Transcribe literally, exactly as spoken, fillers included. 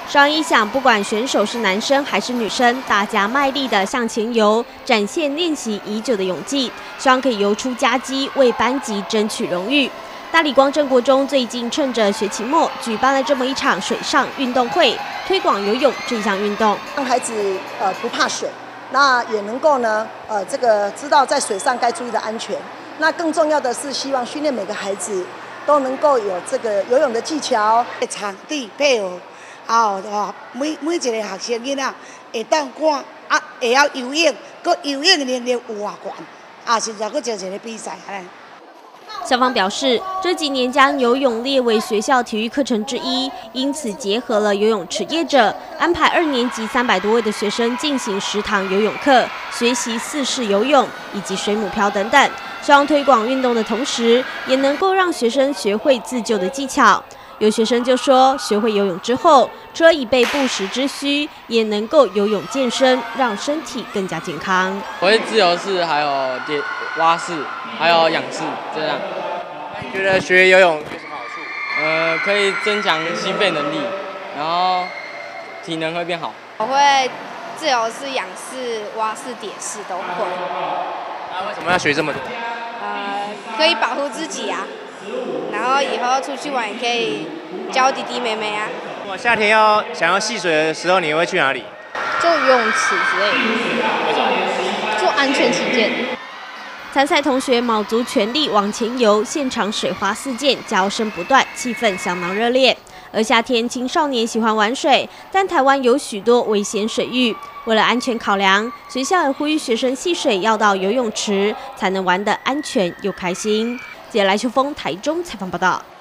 双一响，不管选手是男生还是女生，大家卖力的向前游，展现练习已久的勇气，希望可以游出佳绩，为班级争取荣誉。大理光正国中最近趁着学期末，举办了这么一场水上运动会，推广游泳这项运动， 让孩子呃不怕水，那也能够呢呃这个知道在水上该注意的安全。那更重要的是，希望训练每个孩子都能够有这个游泳的技巧。 场地配合。啊，哦，每每一个学生囡仔会当看啊，会晓游泳，佮游泳能力有偌悬，啊，现在佮做一个比赛咧。 校方表示，这几年将游泳列为学校体育课程之一，因此结合了游泳职业者，安排二年级三百多位的学生进行十堂游泳课，学习四式游泳以及水母漂等等。希望推广运动的同时，也能够让学生学会自救的技巧。有学生就说，学会游泳之后，除了以备不时之需，也能够游泳健身，让身体更加健康。 我会自由式，还有蝶蛙式，还有仰式，这样。你觉得学游泳有什么好处？呃，可以增强心肺能力，然后体能会变好。 我会自由式、仰式、蛙式、蝶式都会。 那为什么要学这么多？ 呃，可以保护自己啊。然后以后出去玩也可以教弟弟妹妹啊。 如果夏天要想要戏水的时候，你会去哪里？ 就游泳池之类的。 为什么？ 就安全起见。 参赛同学卯足全力往前游，现场水花四溅，叫声不断，气氛相当热烈。而夏天青少年喜欢玩水，但台湾有许多危险水域，为了安全考量，学校也呼吁学生戏水要到游泳池，才能玩得安全又开心。记者赖秋峰台中采访报道。